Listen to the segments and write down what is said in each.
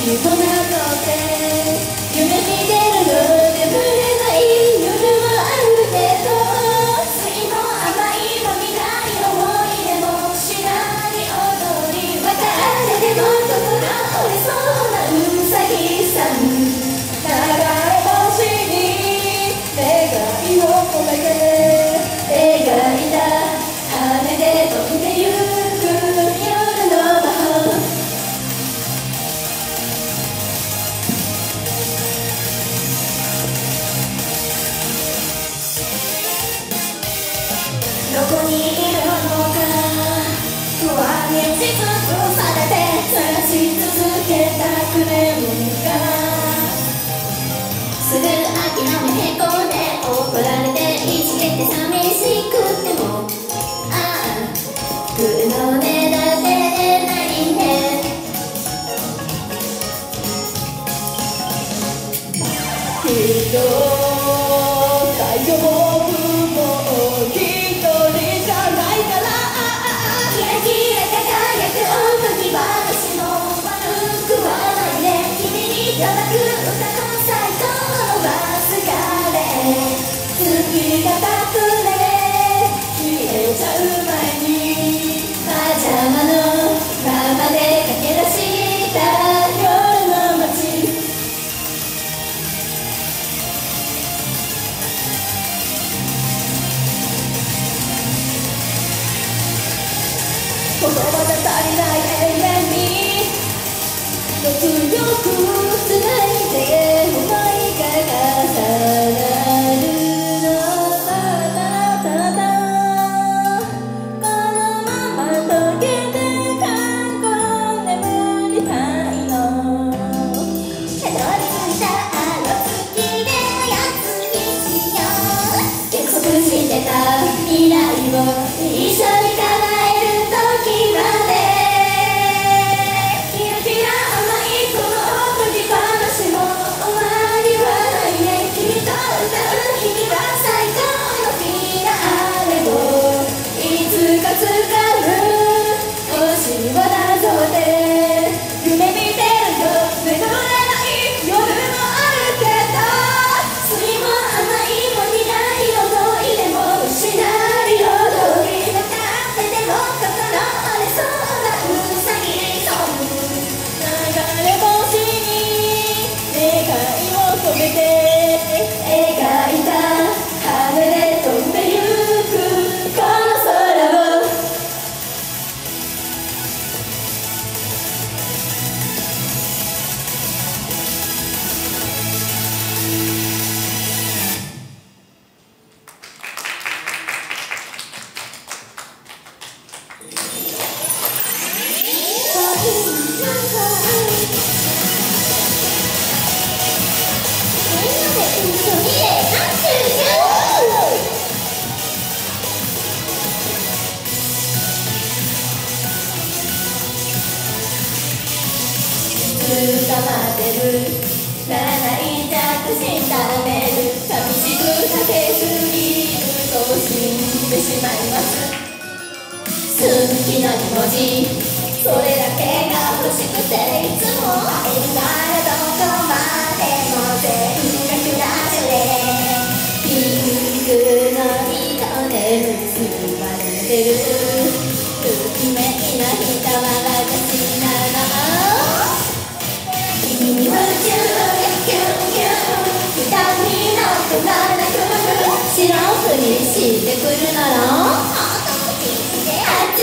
もなくて夢見てるの眠れない夜もあるけど酸いも甘いも苦い思い出もしない踊り別れでも心折れそうなうさぎさん流れ星に願いを込めて描いた羽で飛んでゆく夜の魔法どこにいるのか不安に押しつぶされて探し続けたくねるかすぐ諦めへこんで怒られていじけて寂しくてもああ来るのねだってないねきっと大丈夫もう一人じゃないからキラキラ輝くおとぎ話も悪くはないね君にいただく歌の最高のバスカレー好きがたくね消えちゃう前にパジャマのままで駆け出した夜の街言葉じゃ足りない永遠に強くつないで思いが重なるのただただこのまま溶けて過去眠りたいのたどり着いたあの月でおやつにしよう約束してた未来を一緒に叶える時までキラキラ甘いこのおとぎ話も終わりはないね君と歌う日々が最高のフィナーレをいつか掴む星をなぞって夢見てるよ眠れない夜もあるけど酸いも甘いも苦い思い出も失い踊り分かってても心折れそうなうさぎさん流れ星に願いを込めて描いた羽で飛んでゆくこの空を捕まってる泣いたくしためる寂しく駆けずりと死んでしまいます好きな2文字それだけが欲しくていつも会えるならどこまでも全力ダッシュでピンクの糸で結ばれてる不記名な人は私なの君に夢中でキュンキュン痛みのくならなく白ふりしてくるなら熱々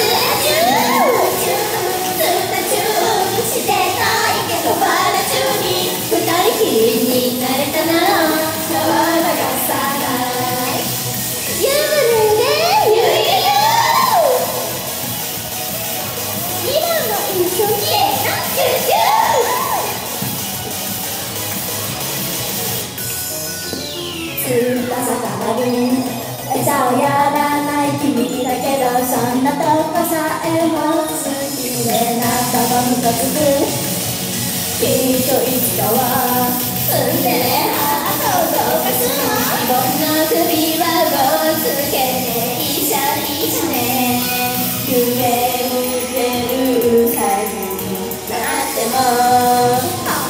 してたいけどバラ中に二人きりになれたなら騒がさないゆうれゆゆゆ今の一緒になチューチュー翼が鳴る餌をやらない君だけどそんなとこさえも好きでなったもムカつくきっといつかはツンデレハートを動かすの僕の首輪をつけて一緒ね夢見てる最後になっても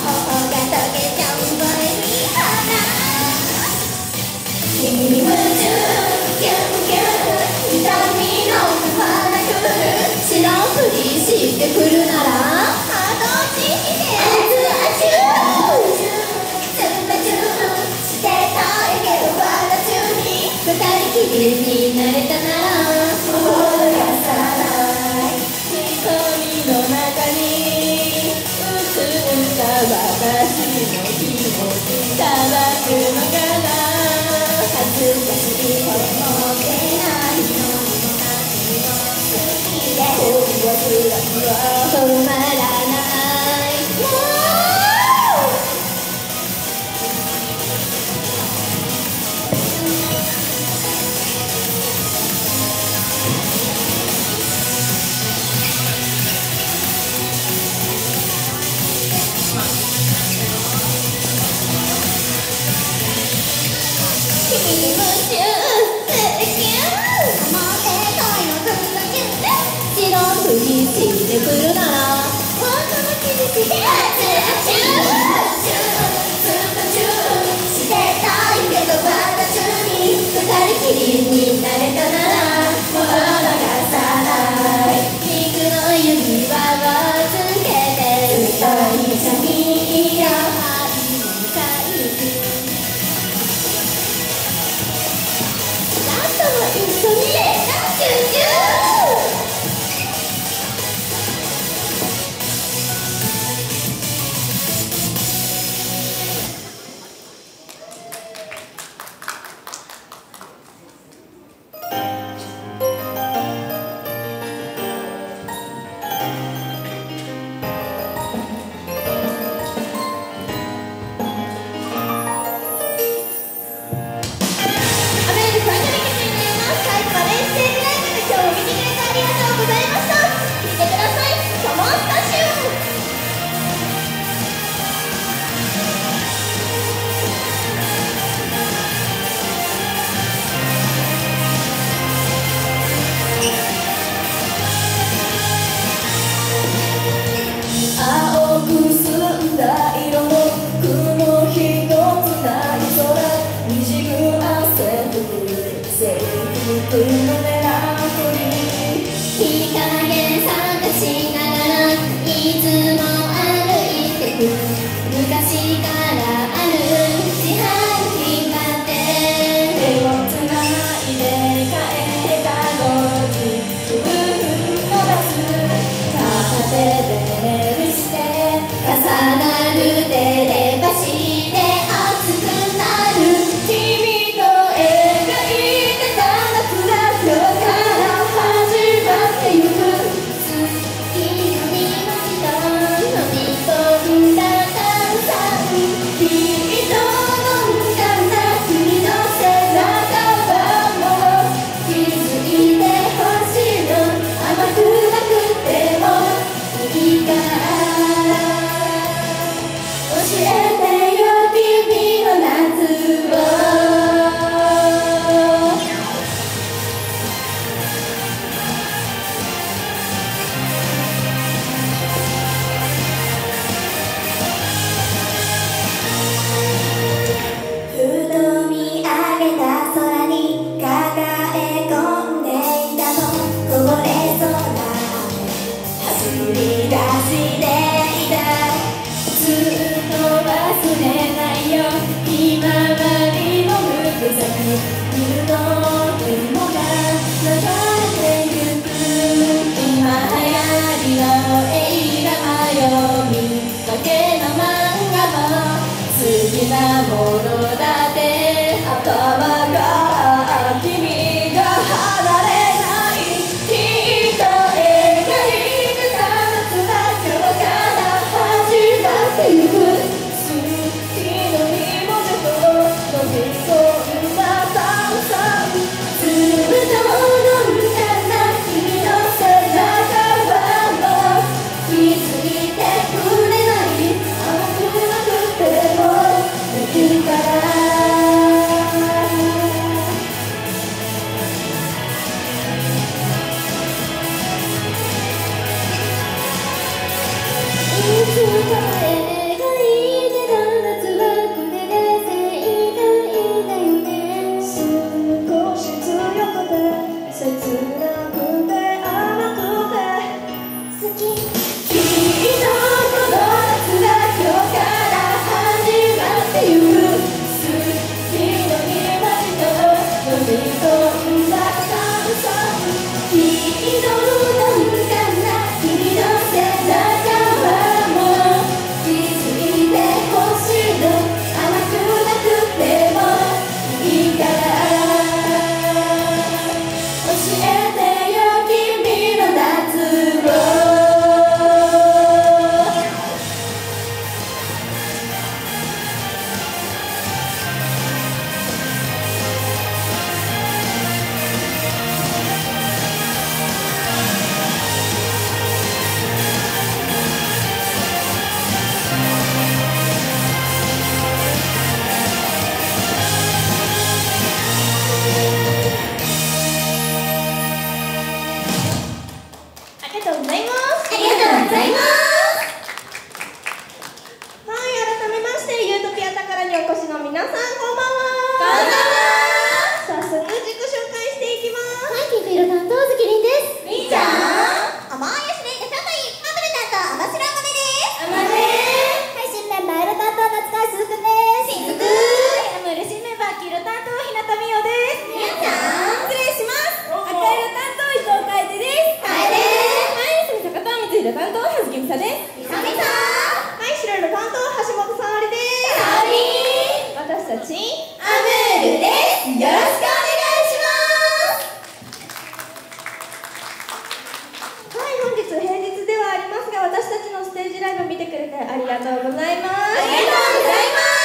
してくるなら本当の気にしてしてたいけどまた中に二人きりになれたならもう逃さない肉の指輪をつけて太いシャミや愛に帰るラストも一緒にチューチューいつか描いがとうございます。 ありがとうございます。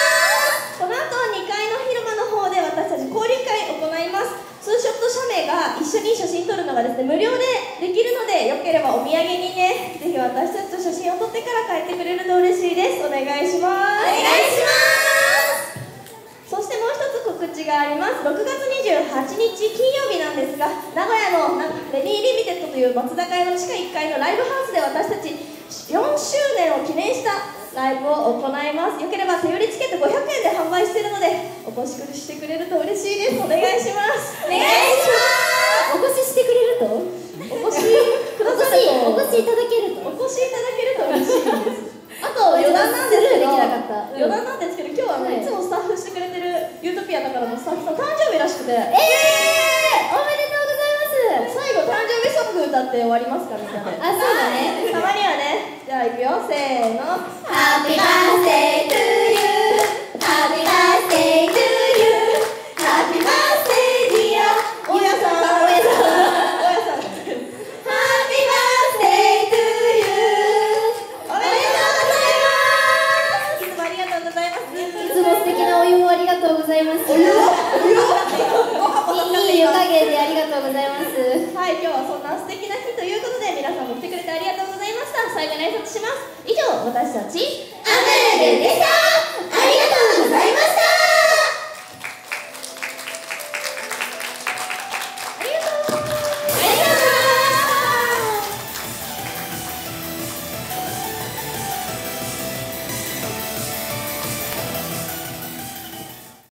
この後2階の広場の方で私たち交流会を行います。ツーショット写メが一緒に写真撮るのがですね、無料でできるので、よければお土産にね、ぜひ私たちと写真を撮ってから帰ってくれると嬉しいです。お願いします。 お願いします。 そしてもう一つ告知があります。6月28日金曜日なんですが、名古屋のレディーリミテッドという松坂屋の地下1階のライブハウスで私たち4周年を記念したライブを行います。よければ手売りチケット500円で販売しているので、お越ししてくれると嬉しいです。お願いします。 お願いします。 お越ししてくれると、お越しくださると、 お越しいただけると、 お越しいただけると嬉しいです。あと余談なんですけど、余談なんですけど、今日はいつもスタッフしてくれてるユートピアだからのスタッフさん誕生日らしくて、 おめでとうございます。 最後誕生日ソング歌って終わりますかみんなで。 あ、そうだね。 たまにはね。じゃあいくよ、せーの。 ハッピーバースデートゥーユー、ハッピーバースデートゥーユー、ハッピーバースデーディア大家さん、大家さん、大家さん。 ハッピーバースデートゥーユー、おめでとうございます。 いつもありがとうございます。 いつも素敵なお湯もありがとうございます。いい湯加減でありがとうございます。 はい、今日はそんな素敵な日ということで、皆さんも来てくれてありがとうございました。最後に挨拶します。以上、私たち